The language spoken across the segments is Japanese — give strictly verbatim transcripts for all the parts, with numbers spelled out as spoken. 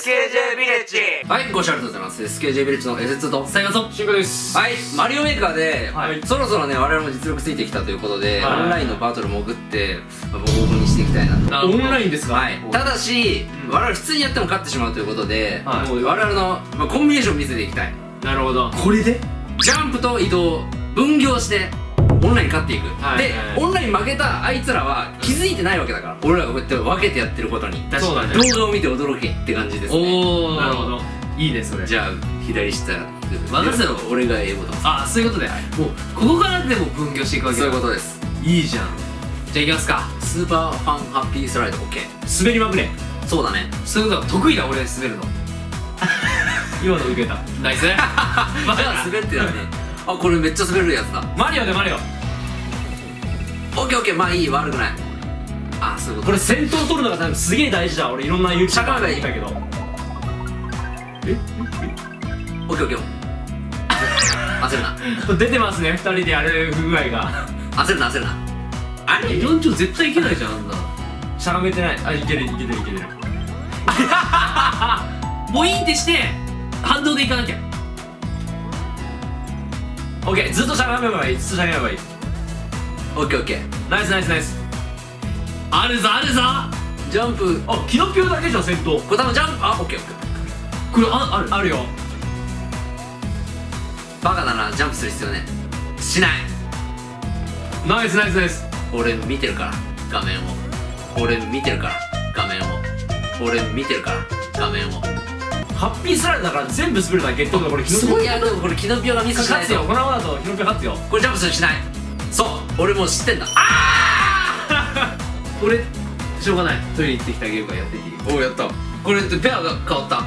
ケージェー ビレッジ。 はい、ご視聴ありがとうございます。 エスケージェー ビレッジの エスツー と最後とシンクです。 はい、マリオメーカーで、 はい、 そろそろね我々も実力ついてきたということで、 はい、 オンラインのバトル潜ってボコボコにしていきたいなと。 オンラインですか？ はい。ただし、うん、我々普通にやっても勝ってしまうということで、はい、もう我々の、まあ、コンビネーションを見せていきたい。なるほど。これでジャンプと移動分業してオンライン勝っていく。はい、で、はい、オンライン負けたあいつらは気づいてないわけだから、俺らがこうやって分けてやってることに。確かに動画を見て驚けって感じですね。おお、なるほど、いいねそれ。じゃあ左下任せろ、俺が英語と。ああ、そういうことで、もうここからでも分業していくわけだ。そういうことです。いいじゃん。じゃあいきますか。スーパーファンハッピースライド OK。 滑りまくれ。そうだね、そういうことが得意だ。俺滑るの今の受けた。ナイス。じゃあ滑ってだね。あ、これめっちゃ滑るやつだ。マリオでマリオ。オッケーオッケー、まあいい、悪くない。あ、そういうこと。これ先頭取るのが多分すげえ大事だ。俺いろんな ユーチューバー がいたけど。えオッケーオッケー。焦るな。出てますね、ふたりでやる不具合が。焦るな焦るな。あれよんちょ絶対いけないじゃん、あんな。しゃがめてない。あ、いけるいけるいけるいける。ボインってして反動でいかなきゃ。オッケー、ずっとしゃがめばいい。ずっとしゃがめばいい。オッケーオッケー、ナイスナイスナイス。あるぞあるぞ。ジャンプ。あ、キノピオだけじゃん先頭。これ多分ジャンプ。あ、オッケーオッケー。これああるあるよ。バカだな、ジャンプする必要ね。しない。ナイスナイスナイス。俺見てるから画面を。俺見てるから画面を。俺見てるから画面を。ハッピースライドだから全部滑るな。ゲットとかこれキノピオ。すごいや。でもこれキノピオがミスしないと。勝つよ、このままだとキノピオ勝つよ。これジャンプするしない。そう、俺もう知ってんだ。ああ俺しょうがない。トイレ行ってきてあげるからやっていい？おお、やった。これペアが変わった。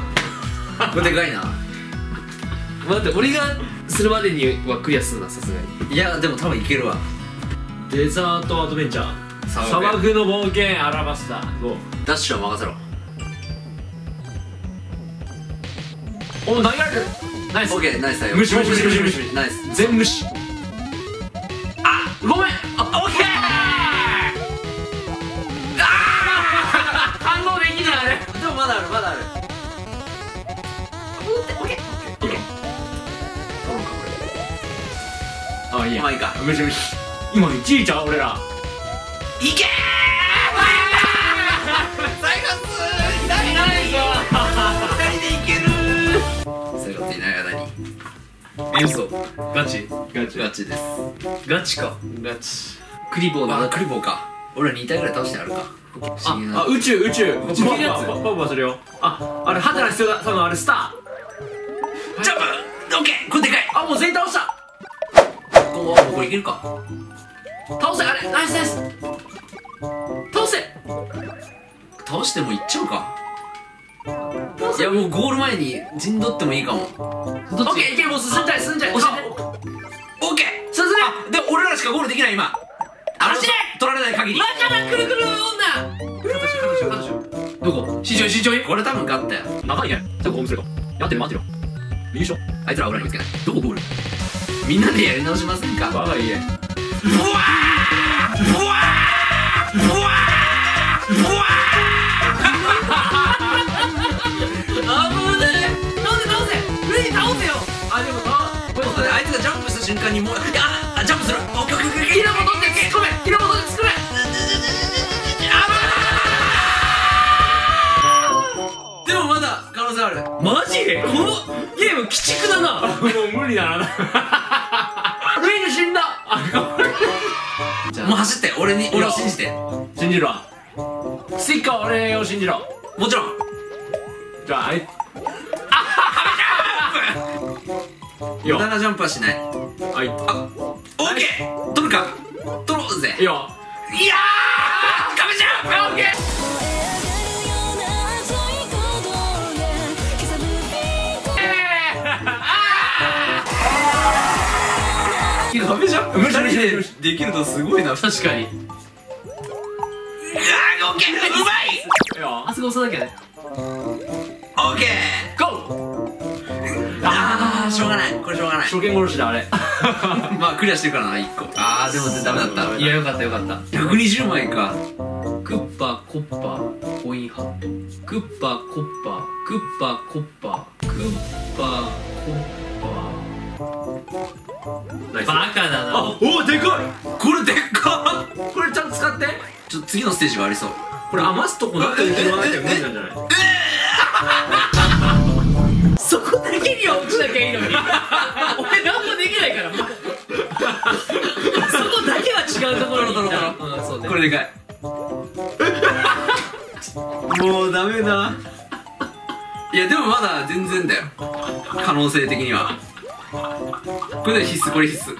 これでかいな。待って、俺がするまでにはクリアするな、さすがに。いやでも多分いけるわ。デザートアドベンチャー、砂漠の冒険、アラバスタ。ゴー。ダッシュは任せろ。お、投げられる。ナイス。オッケー、ナイスだよ。無視無視無視無視無視。ナイス。全無視。あ、ごめん。あ、オッケー。ああ反応できない。あれでもまだあるまだある。オッケーオッケーオッケー。取ろうかこれ。あ、いいや。まあいいか。無視無視。今いちいちゃう俺ら。いけー。最後っす。左ないぞ。左でいける。最後っていない間に。え、嘘。ガチガチガチです。ガチか。ガチ。クリボーだ。あ、クリボーか。俺らに体ぐらい倒してあるか。あ、宇宙宇宙宇宙のやつパパパするよ。あ、あれハテナ必要だ。多分あれスタージャンプ。オッケー、これでかい。あ、もう全員倒した。こここれいけるか。倒せ。あれナイスナイス。倒せ。倒してもいっちゃうか。いやもうゴール前に陣取ってもいいかも。オッケー、いける。もう進んじゃい進んじゃい。教えて。オッケー、進め。でも俺らしかゴールできない今。走れ。取られない限り。バカなくるくる女。片手片手片手。どこ？慎重に慎重に。これ多分勝ったよ。長いね。じゃあゴールするか。やってる待ってる。右下。あいつら俺らに見つけない。どこゴール？みんなでやり直しませんか？バカいいえ。ブワーブワーブワーブワー。あぶねえ。倒せ倒せ。上に倒せよ。あ、でもこれあいつがジャンプした瞬間にもう、あ、ジャンプする。オッケーオッケーオッケー。ひなも取って突っ込め。ひなも取って突っ込め。でもまだ可能性ある。マジ？このゲーム鬼畜だな。もう無理だな。上に死んだ。もう走って。俺に俺を信じて。信じろ。スティッカー俺を信じろ。もちろん。じゃあ、あいあっ無駄なジャンプはしない。はい。あ、オッケー。取るか。取ろうぜ。いいよ。いやーカメジャンプ。オッケー。カメジャンプふたりでできるとすごいな。確かに。あーオッケー。うまい。あそこ押さなきゃね。オッケーゴー。ああしょうがない。これしょうがない。初見殺しだあれ。まあクリアしてるからないっこ。ああでもダメだった。いやよかったよかった。ひゃくにじゅうまいか。 クッパコッパコインハット。クッパコッパクッパコッパクッパコッパ。バカだな。 あ、お、でかい。これでっか。これちゃんと使って。ちょっと次のステージがありそう。 これ余すとこなく拾わなきゃ無理なんじゃない？そこだけには落ちなきゃいいのに。俺何もできないから。そこだけは違うところに行った。うん、そうね。 これでかい。もうダメだ。いやでもまだ全然だよ、可能性的には。これで必須、これ必須。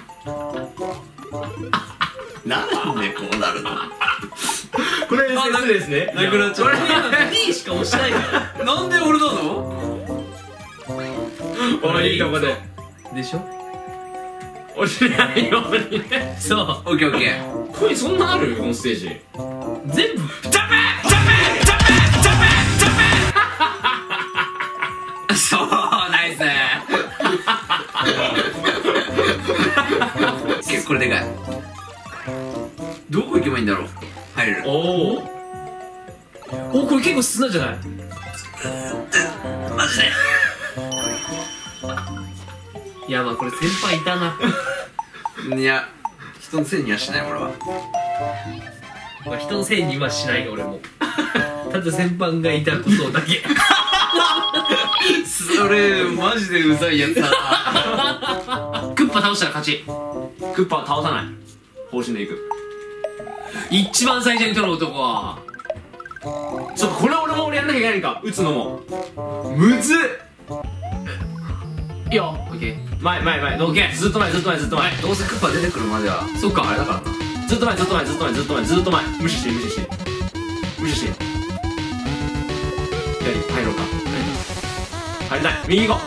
なんでこうなるの。 これ先生ですね。 なくなっちゃう。 俺 D しか押してないから。 なんで俺だぞ。 おい、いいとこででしょ。押しないようにね。そう、 オッケーオッケー。 これそんなある？このステージ全部ダメダメダメダメダメ。そう、ナイス。結構これでかい。どこ行けばいいんだろう。入れる。 おおお、これ結構砂じゃない？ マジで。 いや、まあこれ先輩いたな。 いや、人のせいにはしない俺は。 まあ人のせいにはしないよ俺も。ただ先輩がいたことだけ。 それマジでうざいやつだな。 クッパ倒したら勝ち。 クッパは倒さない方針でいく。 一番最初に取る男はちょっとこれ俺も俺やんなきゃいけないんか。打つのもむずっ。 いいよ。オッケー。 前前前オッケー。 ずっと前ずっと前ずっと前。 どうせクッパ出てくるまではそっかあれだからな。 ずっと前ずっと前ずっと前ずっと前ずっと前。無視して無視して無視して。左入ろうか。入りたい。右行こ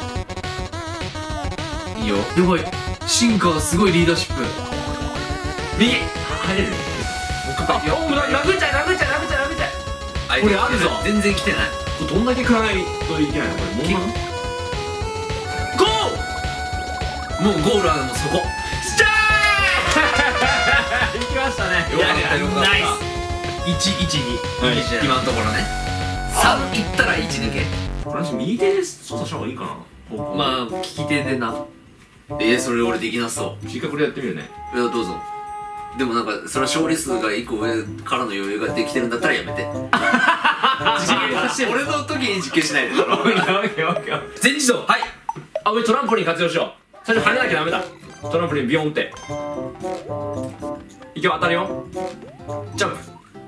いいよ。 やばい、シンカーすごいリーダーシップ。 う。右入れる。 もうクッパいくよ。 おお、殴っちゃい殴っちゃい殴っちゃい殴っちゃい。これあるぞ。 全然来てない。 これどんだけ食らないといけないのこれ。もうゴー。 もうゴールはもうそこ。 しちゃー。行きましたね。 よかったよかった。 ナイス。いちいちに今のところね。さんいったらいち抜け。 これ右手で操作した方がいいかな。 まあ利き手でな。 えー、それ俺できなそう。 一回これやってみるね。 いや、どうぞ。でもなんかそれは勝利数がいっこ上からの余裕ができてるんだったらやめて。俺の時に実験しないでだろ。 全自動。 はい。あ、上トランポリン活用しよう。最初跳ねなきゃダメだ。トランポリンビヨンって。いけよ、当たるよ。ジャンプ。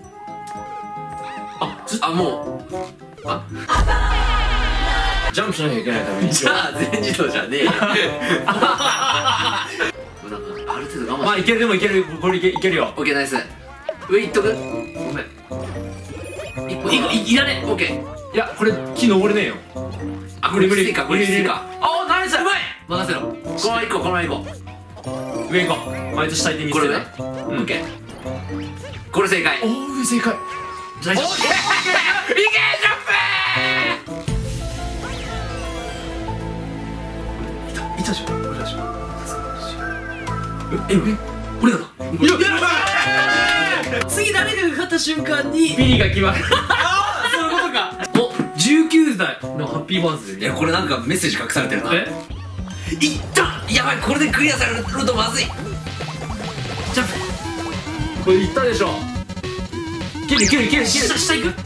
あ、ずあ、もうあジャンプしなきゃいけないために。 じゃあ全自動じゃねえよ。なんかある程度我慢して。 まあいける。でもいける。これいけいけるよ。 オッケー、ナイス。上いっとく。ごめん。 いいらね。 オッケー。 いや、これ木登れねえよ。 あ、これ無理か、これ無理か。 あ、ナイス。うまい。 任せろ。 このまま行こう、このまま行こう。 上行こう。あいつ下行ってみせる。 これね。オッケー。これ正解。 おお、上正解。 大丈夫。 いけ、ジャンプ。いたじゃん。俺たち。え、え、俺だな。 次誰かが勝った瞬間にビリが決まる。 そういうことか。お、じゅうきゅうだいのハッピーバースデー。 いや、これなんかメッセージ隠されてるな。 え、 いったやばい、これでクリアされるとまずい。 ジャンプ。 これいったでしょ。いけるいけるいけるいける。 下下行く。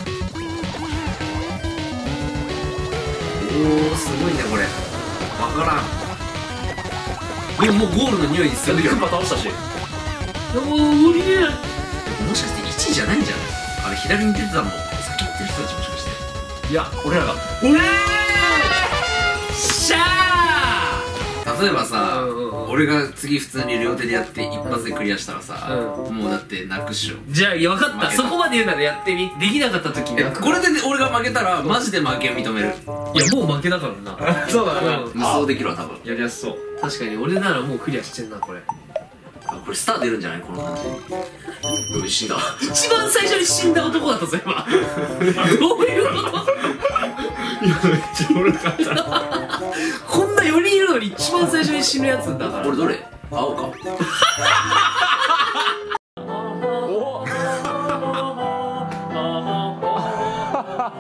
おお、すごいねこれ。わからん。でももうゴールの匂いするけど。 クッパ倒したし。 おお、無理ね。 もしかしていちいじゃないんじゃない？あれ左に出てたもん。先行ってる人たちもしかして。 いや、俺らが。 おえーしゃ例えばさ、 うんうんうん俺が次普通に両手でやって一発でクリアしたらさ、 うもうだって泣くっしょ。 ー。じゃあ、いや、分かった。 負けたそこまで言うならやってみ。できなかった時に。いや、 これで俺が負けたらマジで負けを認める。 もう負けだからな。 そうだな。 うん無双できるわ多分。 やりやすそう。 確かに俺ならもうクリアしてんな、これ。 あ、これスター出るんじゃないこの感じ。おいしいな。 一番最初に死んだ男だったぞ、今。どういうこと？ いや、めっちゃおもろかった。 こんなよにんいるのに一番最初に死ぬやつだから。 これどれ？青か。 お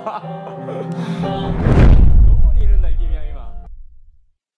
は